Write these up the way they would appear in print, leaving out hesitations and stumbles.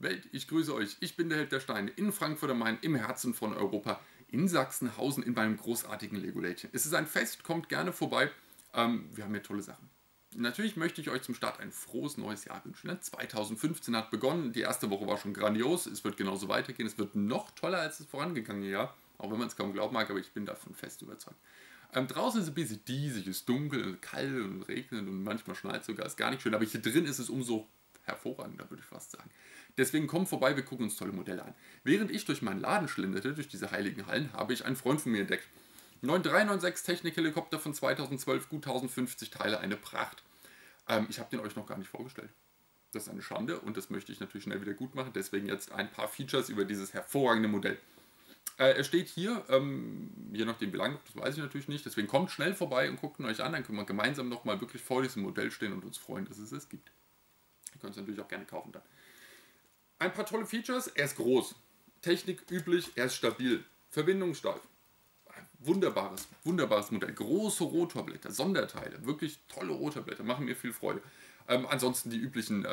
Welt, ich grüße euch. Ich bin der Held der Steine in Frankfurt am Main, im Herzen von Europa, in Sachsenhausen, in meinem großartigen Lego-Lädchen. Es ist ein Fest, kommt gerne vorbei. Wir haben hier tolle Sachen. Natürlich möchte ich euch zum Start ein frohes neues Jahr wünschen. 2015 hat begonnen, die erste Woche war schon grandios, es wird genauso weitergehen, es wird noch toller als das vorangegangene Jahr, auch wenn man es kaum glauben mag, aber ich bin davon fest überzeugt. Draußen ist es ein bisschen diesig, es ist dunkel, kalt und regnet und manchmal schneit sogar, ist gar nicht schön, aber hier drin ist es umso hervorragender, würde ich fast sagen. Deswegen kommt vorbei, wir gucken uns tolle Modelle an. Während ich durch meinen Laden schlenderte, durch diese heiligen Hallen, habe ich einen Freund von mir entdeckt. 9396 Technik-Helikopter von 2012, gut 1050 Teile, eine Pracht. Ich habe den euch noch gar nicht vorgestellt. Das ist eine Schande und das möchte ich natürlich schnell wieder gut machen. Deswegen jetzt ein paar Features über dieses hervorragende Modell. Er steht hier, je nachdem wie lange, das weiß ich natürlich nicht. Deswegen kommt schnell vorbei und guckt ihn euch an. Dann können wir gemeinsam nochmal wirklich vor diesem Modell stehen und uns freuen, dass es es gibt. Ihr könnt es natürlich auch gerne kaufen dann. Ein paar tolle Features. Er ist groß. Technik üblich, er ist stabil. Verbindungssteif. Wunderbares Modell. Große Rotorblätter, Sonderteile. Wirklich tolle Rotorblätter, machen mir viel Freude. Ansonsten die üblichen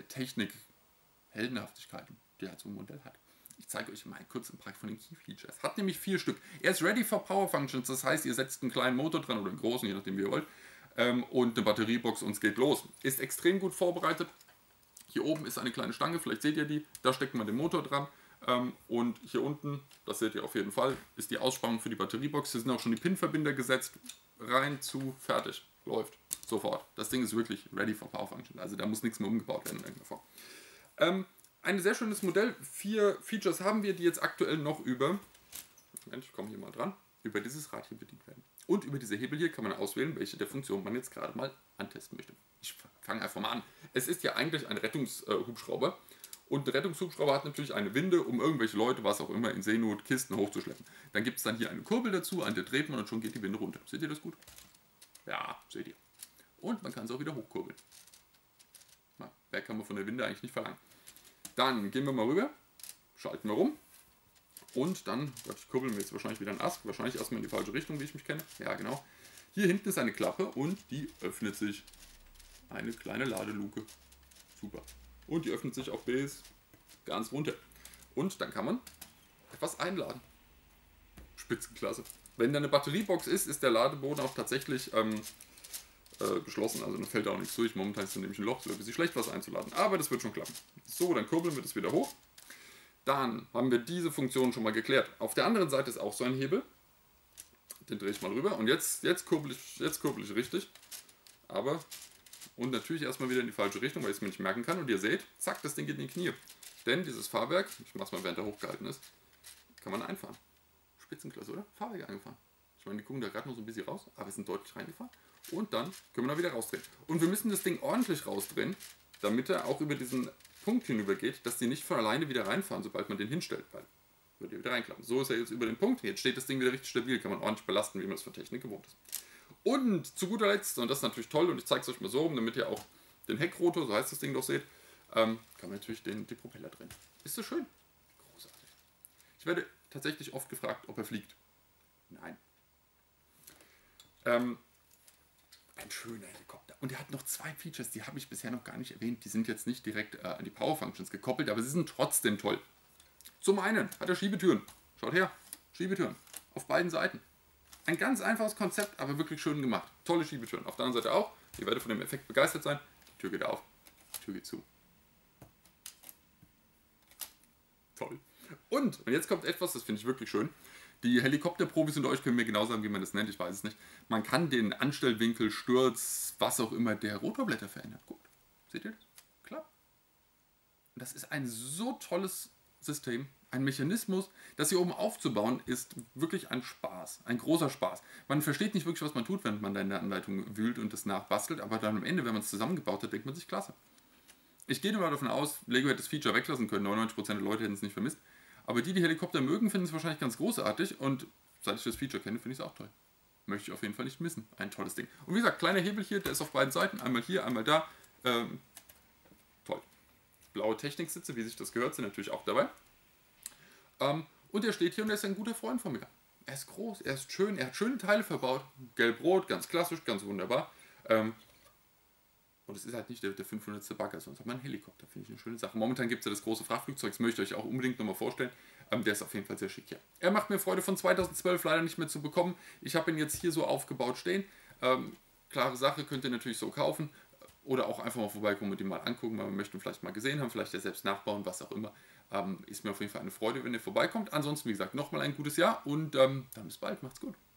Technik-Heldenhaftigkeiten, die halt so ein Modell hat. Ich zeige euch mal kurz ein paar von den Key Features. Hat nämlich 4 Stück. Er ist ready for Power Functions, das heißt, ihr setzt einen kleinen Motor dran oder einen großen, je nachdem wie ihr wollt, und eine Batteriebox und es geht los. Ist extrem gut vorbereitet. Hier oben ist eine kleine Stange, vielleicht seht ihr die, da steckt man den Motor dran. Und hier unten, das seht ihr auf jeden Fall, ist die Ausspannung für die Batteriebox. Hier sind auch schon die Pin-Verbinder gesetzt. Rein zu, fertig, läuft, sofort. Das Ding ist wirklich ready for Power Function, also da muss nichts mehr umgebaut werden in irgendeiner Form. Ein sehr schönes Modell, 4 Features haben wir, die jetzt aktuell noch über, Moment, ich komme hier mal dran, über dieses Rad hier bedient werden. Und über diese Hebel hier kann man auswählen, welche der Funktionen man jetzt gerade mal antesten möchte. Ich fange einfach mal an. Es ist ja eigentlich ein Rettungshubschrauber. Und ein Rettungshubschrauber hat natürlich eine Winde, um irgendwelche Leute, was auch immer, in Seenot, Kisten hochzuschleppen. Dann gibt es dann hier eine Kurbel dazu, an der dreht man und schon geht die Winde runter. Seht ihr das gut? Ja, seht ihr. Und man kann es auch wieder hochkurbeln. Na, mehr kann man von der Winde eigentlich nicht verlangen. Dann gehen wir mal rüber, schalten wir rum. Und dann, Gott, ich kurbel mir jetzt wahrscheinlich wieder einen Ast, wahrscheinlich erstmal in die falsche Richtung, wie ich mich kenne. Ja, genau. Hier hinten ist eine Klappe und die öffnet sich. Eine kleine Ladeluke. Super. Und die öffnet sich auch bis ganz runter. Und dann kann man etwas einladen. Spitzenklasse. Wenn da eine Batteriebox ist, ist der Ladeboden auch tatsächlich geschlossen. Also dann fällt da auch nichts durch. Momentan ist da nämlich ein Loch, es wäre ein bisschen schlecht, was einzuladen. Aber das wird schon klappen. So, dann kurbeln wir das wieder hoch. Dann haben wir diese Funktion schon mal geklärt. Auf der anderen Seite ist auch so ein Hebel. Den drehe ich mal rüber. Und jetzt kurbel ich richtig. Aber, und natürlich erstmal wieder in die falsche Richtung, weil ich es mir nicht merken kann. Und ihr seht, zack, das Ding geht in die Knie. Denn dieses Fahrwerk, ich mache es mal während er hochgehalten ist, kann man einfahren. Spitzenklasse, oder? Fahrwerk eingefahren. Ich meine, die gucken da gerade noch so ein bisschen raus, aber wir sind deutlich reingefahren. Und dann können wir da wieder rausdrehen. Und wir müssen das Ding ordentlich rausdrehen, damit er auch über diesen Punkt hinüber geht, dass die nicht von alleine wieder reinfahren, sobald man den hinstellt. Weil würde wieder reinklappen. So ist er jetzt über den Punkt. Jetzt steht das Ding wieder richtig stabil, kann man ordentlich belasten, wie man es von Technik gewohnt ist. Und zu guter Letzt, und das ist natürlich toll, und ich zeige es euch mal so rum, damit ihr auch den Heckrotor, so heißt das Ding doch, seht, kann man natürlich die Propeller drehen. Ist das schön? Großartig. Ich werde tatsächlich oft gefragt, ob er fliegt. Nein. Ein schöner Helikopter. Und er hat noch 2 Features, die habe ich bisher noch gar nicht erwähnt. Die sind jetzt nicht direkt an die Power Functions gekoppelt, aber sie sind trotzdem toll. Zum einen hat er Schiebetüren. Schaut her, Schiebetüren. Auf beiden Seiten. Ein ganz einfaches Konzept, aber wirklich schön gemacht. Tolle Schiebetüren. Auf der anderen Seite auch. Ihr werdet von dem Effekt begeistert sein. Die Tür geht auf, die Tür geht zu. Toll. Und jetzt kommt etwas, das finde ich wirklich schön. Die Helikopterprofis unter euch können mir genau sagen, wie man das nennt, ich weiß es nicht. Man kann den Anstellwinkel, Sturz, was auch immer der Rotorblätter verändern. Gut, seht ihr das? Klar. Das ist ein so tolles System, ein Mechanismus, das hier oben aufzubauen, ist wirklich ein Spaß, ein großer Spaß. Man versteht nicht wirklich, was man tut, wenn man da in der Anleitung wühlt und das nachbastelt, aber dann am Ende, wenn man es zusammengebaut hat, denkt man sich, klasse. Ich gehe mal davon aus, Lego hätte das Feature weglassen können, 99% der Leute hätten es nicht vermisst. Aber die Helikopter mögen, finden es wahrscheinlich ganz großartig und seit ich das Feature kenne, finde ich es auch toll. Möchte ich auf jeden Fall nicht missen. Ein tolles Ding. Und wie gesagt, kleiner Hebel hier, der ist auf beiden Seiten, einmal hier, einmal da. Toll. Blaue Techniksitze, wie sich das gehört, sind natürlich auch dabei. Und er steht hier und er ist ein guter Freund von mir. Er ist groß, er ist schön, er hat schöne Teile verbaut. Gelb-Rot, ganz klassisch, ganz wunderbar. Und es ist halt nicht der 500. Bagger, sonst hat man einen Helikopter. Finde ich eine schöne Sache. Momentan gibt es ja das große Frachtflugzeug, das möchte ich euch auch unbedingt nochmal vorstellen. Der ist auf jeden Fall sehr schick, ja. Er macht mir Freude, von 2012 leider nicht mehr zu bekommen. Ich habe ihn jetzt hier so aufgebaut stehen. Klare Sache, könnt ihr natürlich so kaufen. Oder auch einfach mal vorbeikommen und ihn mal angucken, weil wir möchten vielleicht mal gesehen haben, vielleicht ja selbst nachbauen, was auch immer. Ist mir auf jeden Fall eine Freude, wenn ihr vorbeikommt. Ansonsten, wie gesagt, nochmal ein gutes Jahr und dann bis bald. Macht's gut.